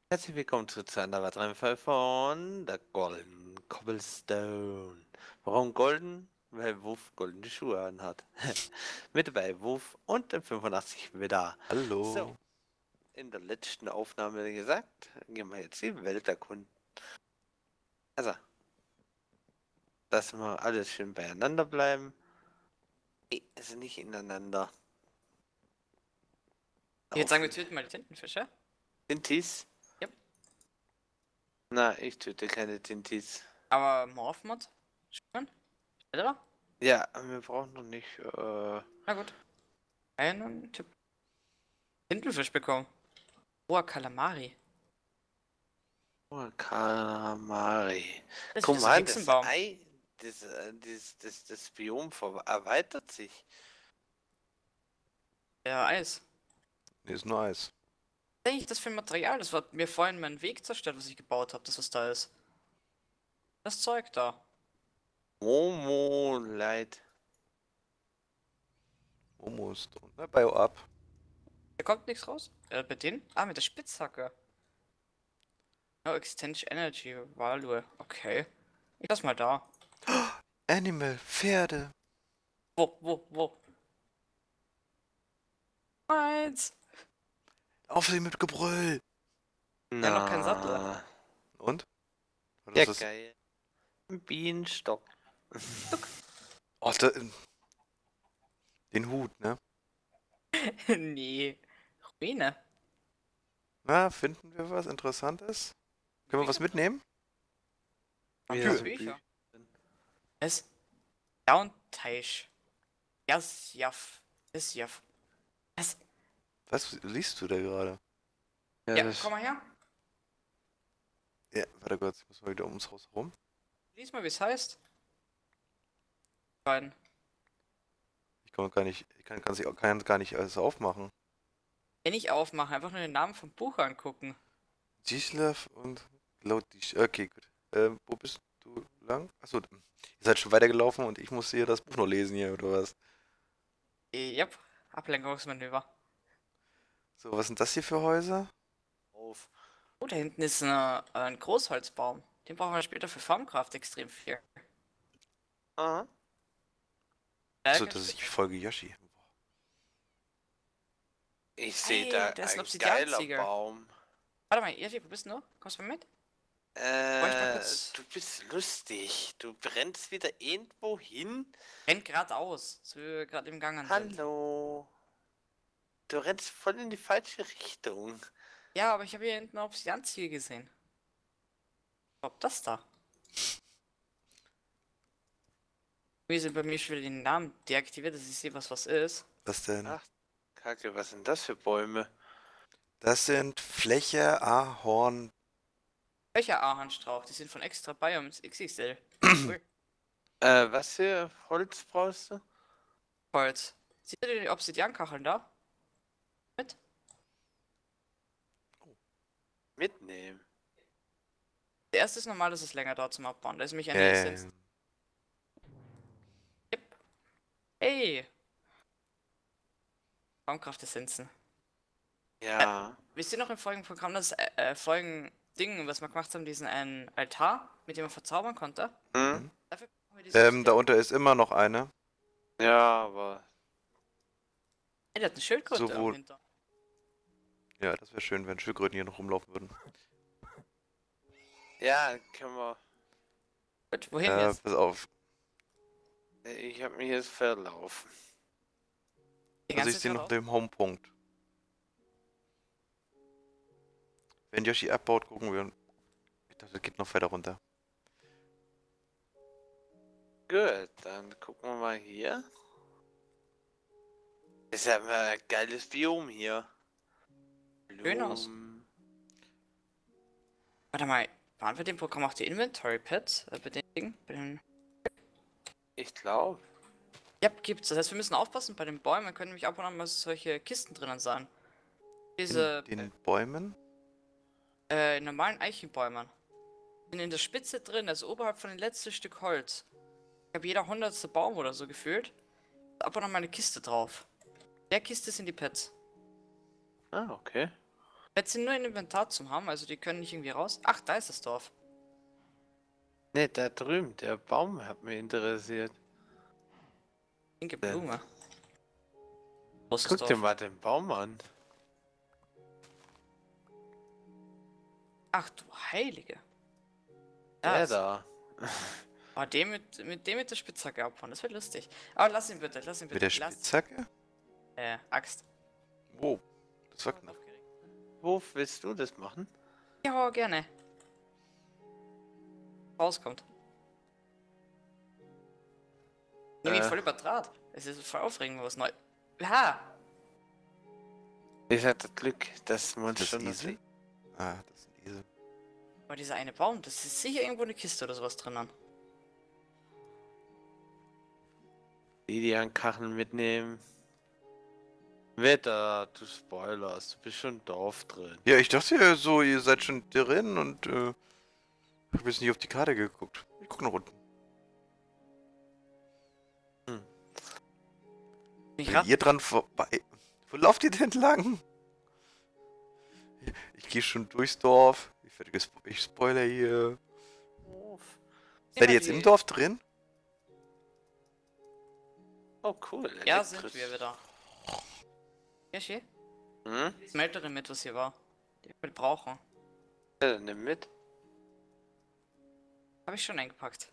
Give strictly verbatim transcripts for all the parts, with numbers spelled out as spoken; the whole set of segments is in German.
Herzlich willkommen zu, zu einer weiteren Folge von der Golden Cobblestone. Warum golden? Weil Wuff goldene Schuhe anhat. Mit dabei Wuff und dem fünfundachtzig wieder. So, Hallo. in der letzten Aufnahme gesagt, gehen wir jetzt die Welt erkunden. Also, dass wir alles schön beieinander bleiben. Nee, also nicht ineinander. Ich würde sagen, wir Laufen. töten mal die Tintenfische. Tintis? Yep. Na, ich töte keine Tintis. Aber Morphmod? Schon? Schneller? Ja, wir brauchen noch nicht, äh... Na gut. Einen Tipp. Tintenfisch bekommen. Boah, Kalamari. Oh, Kalamari. Das Guck ist so ein mal, das Hexenbaum. Ei, das, äh, das, das, das Biom ver- erweitert sich. Ja, Eis. Nee, ist nur Eis. Was ist eigentlich das für ein Material? Das hat mir vorhin meinen Weg zerstört, was ich gebaut habe, das was da ist. Das Zeug da. Momo Light. Momo ist und ne, Bio ab. Da kommt nichts raus. Äh, bei denen? Ah, mit der Spitzhacke. No Extension Energy Value. Okay. Ich lass mal da. Animal, Pferde. Wo, wo, wo? Eins. Auf sie mit Gebrüll. Wir haben noch keinen Sattel. Na, Und? Was ja ist das? geil. Ein Bienenstock. Oh, da, den Hut, ne? Nee. Ruine. Na, finden wir was Interessantes? Können wir was mitnehmen? Haben Wieder wir so Bücher? Bücher. Es Downteich. Jasjaf. Jasjaf. Was? Was liest du da gerade? Ja, Ja, das, komm mal her. Ja, warte kurz, ich muss mal wieder ums Haus herum. Lies mal, wie es heißt. Beiden. Ich kann gar nicht, ich kann, kann, sich, kann gar nicht alles aufmachen. Wenn ich aufmache, einfach nur den Namen vom Buch angucken. Dzislav und Lautisch. Okay, gut. Ähm, wo bist du lang? Achso, ihr seid schon weitergelaufen und ich muss hier das Buch noch lesen hier, oder was? Yep. Ablenkungsmanöver. So, was sind das hier für Häuser? auf. Oh, da hinten ist eine, ein Großholzbaum. Den brauchen wir später für Farmcraft extrem viel. Aha. Achso, Berge- das ist die Folge Yoshi. Ich sehe Hey, da da ist ein ein Obsidianziegel. geiler Baum. Warte mal, Yoshi, wo bist du noch? Kommst du mal mit? ich mal Äh, kurz- du bist lustig. Du brennst wieder irgendwo hin. Rennt geradeaus, so wie wir gerade im Gang sind. Hallo. Du rennst voll in die falsche Richtung. Ja, aber ich habe hier hinten einen Obsidianziegel gesehen. Ob das da? Wie sind bei mir schon wieder die Namen deaktiviert, dass ich sehe, was was ist. Was denn? Ach, Kacke, was sind das für Bäume? Das sind Fläche, Ahorn. Welcher Ahornstrauch? Die sind von extra Biomes X X L. Cool. Äh, was für Holz brauchst du? Holz. Siehst du die Obsidiankacheln da? Mit? Mitnehmen. Der erste ist normal, das ist länger dort zum Abbauen. Da ist nämlich eine Ähm, Essenz. Yep. Hey! Baumkraftessenzen. Ja. Wisst ihr noch im folgenden Programm, das äh, äh, folgenden Ding, was wir gemacht haben, diesen einen Altar, mit dem man verzaubern konnte? Hm? Dafür brauchen wir diese ähm, da Obsidian- unter ist immer noch eine. Ja, aber. Hey, der hat eine Schildkröte Sowohl- hinter. Ja, das wäre schön, wenn Schildkröten hier noch rumlaufen würden. Ja, können wir. Gut, wohin Äh, jetzt? pass auf. Ich habe mich jetzt verlaufen. Die Also ganze ich sehe Zeit noch auf? den Homepunkt. Wenn Yoshi abbaut, gucken wir. Ich dachte, das geht noch weiter runter. Gut, dann gucken wir mal hier. Ist ja mal ein geiles Biom hier. Schön aus. Blumen. Warte mal, waren wir dem Programm auch die Inventory Pads? Äh, bei den Dingen? Bei den... Ich glaube. Ja, gibt's. Das heißt, wir müssen aufpassen bei den Bäumen. Können nämlich ab und an mal solche Kisten drinnen sein. Diese In den Bäumen? äh, normalen Eichenbäumen sind in der Spitze drin, also oberhalb von dem letzten Stück Holz. Ich habe jeder hundertste Baum oder so gefühlt. Ab und an mal eine Kiste drauf. Der Kiste sind die Pets. Ah, okay. Jetzt sind nur ein Inventar zum haben, also die können nicht irgendwie raus. Ach, da ist das Dorf. Ne, da drüben, der Baum hat mich interessiert. Pinke Denn- Blume. Großes Guck dir Dorf. mal den Baum an. Ach du Heilige. Der Das. da. Oh, dem mit, mit dem mit der Spitzhacke abfahren, das wird lustig. Aber lass ihn bitte, lass ihn Mit bitte. der lass, Spitzhacke? äh, Axt. Wow, das war knapp. Aufgeregt. Wo willst du das machen? Ja, gerne. Rauskommt. Irgendwie Äh. voll überdraht. Es ist voll aufregend, was neu. Ja! Ich hatte Glück, dass man Das schon das Esel? Ah, das sind Esel. Aber dieser eine Baum, das ist sicher irgendwo eine Kiste oder sowas drinnen. Lidian-Kacheln mitnehmen. Wetter, du spoilerst, du bist schon im Dorf drin. Ja, ich dachte ja so, ihr seid schon drin und äh, ich habe jetzt nicht auf die Karte geguckt. Ich guck nach unten. Bin ich Wenn grad? ihr dran vorbei... Wo lauft ihr denn lang? Ich gehe schon durchs Dorf. Ich, werde gespo ich spoiler hier. Seid ihr jetzt im Dorf drin? Oh cool. Ja, elektrisch. sind wir wieder. Ja, schön. Hm? Smelterin mit, was hier war. Die wir brauchen. Ja, dann nimm mit. Habe ich schon eingepackt.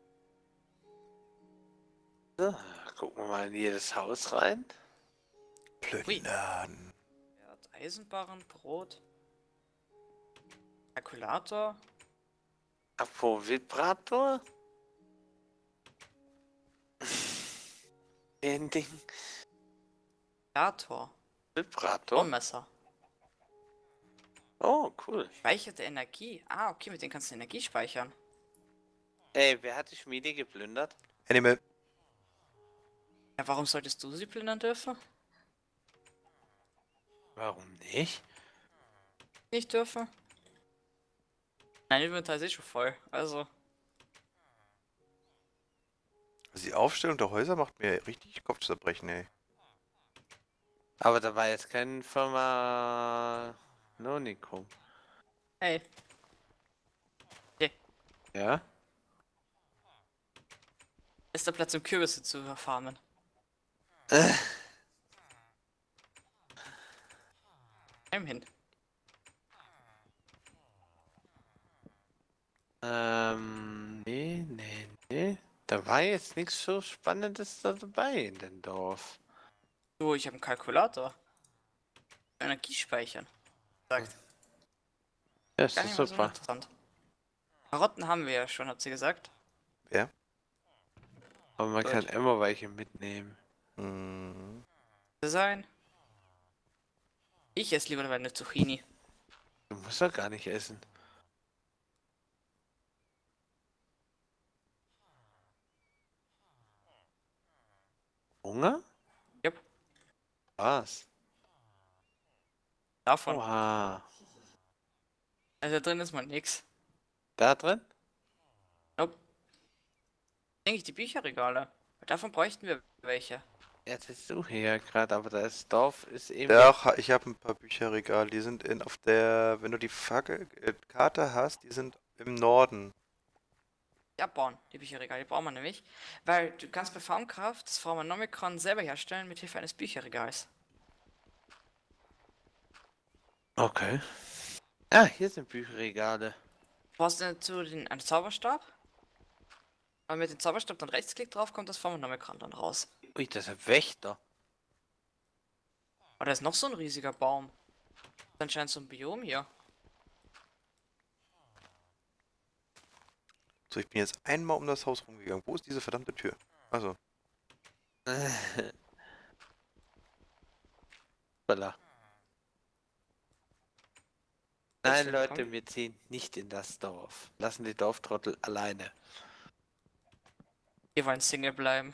So, gucken wir mal in jedes Haus rein. Plündern. Er hat Eisenbarren, Brot. Kalkulator. Apropos Vibrator. Ein Ding. Kalkulator. Vibrator. Baumesser. Oh, cool. Speicherte Energie. Ah, okay, mit denen kannst du Energie speichern. Ey, wer hat die Schmiede geplündert? Animal. Ja, warum solltest du sie plündern dürfen? Warum nicht? Nicht dürfen? Mein Inventar ist eh schon voll, also. Also die Aufstellung der Häuser macht mir richtig Kopfzerbrechen, ey. Aber da war jetzt kein Firma Nonikum. Hey. Ja? Ist der Platz, um Kürbisse zu farmen? Äh. Immerhin. Ähm, nee, nee, nee. Da war jetzt nichts so Spannendes da dabei in dem Dorf. So, ich habe einen Kalkulator. Energie speichern. Sagt. Ja, ist Gar doch nicht mal so super. interessant. Karotten haben wir ja schon, hat sie gesagt. Wer? Aber man Gut. kann immer welche mitnehmen. Hm. Sein. Ich esse lieber eine Zucchini. Du musst doch gar nicht essen. Hunger? Jupp. Was? Davon. Oha. Also da drin ist mal nix. Da drin? Nope. Denke ich die Bücherregale. Davon bräuchten wir welche. Ja, das suche ich ja gerade, aber das Dorf ist eben... Ja, auch, ich habe ein paar Bücherregale, die sind in auf der, wenn du die Fackel, äh, Karte hast, die sind im Norden. Ja, bauen, die Bücherregale, die brauchen wir nämlich. Weil du kannst bei Farmcraft das Farmanomicon selber herstellen mit Hilfe eines Bücherregals. Okay. Ah, hier sind Bücherregale. Brauchst du dazu den einen Zauberstab? Und mit dem Zauberstab dann Rechtsklick drauf kommt das Farmanomicon dann raus. Ui, das ist ein Wächter. Oh, da ist noch so ein riesiger Baum. Das ist anscheinend so ein Biom hier. So, ich bin jetzt einmal um das Haus rumgegangen. Wo ist diese verdammte Tür? Also, Voila. Nein, Willst du Leute, kommen? wir ziehen nicht in das Dorf. Lassen die Dorftrottel alleine. Wir wollen Single bleiben.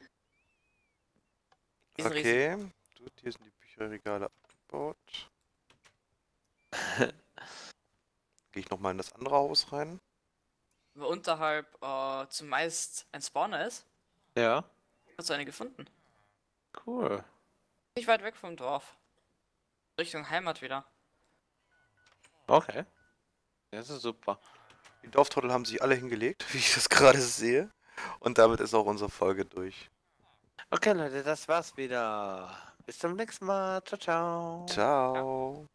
Die sind riesig. okay. Gut, hier sind die Bücherregale abgebaut. Gehe ich nochmal in das andere Haus rein. Wo unterhalb äh, zumeist ein Spawner ist, Ja, hast du eine gefunden. cool. Nicht weit weg vom Dorf. Richtung Heimat wieder. Okay. Das ist super. Die Dorftrottel haben sich alle hingelegt, wie ich das gerade sehe. Und damit ist auch unsere Folge durch. Okay, Leute, das war's wieder. Bis zum nächsten Mal. Ciao, ciao. Ciao.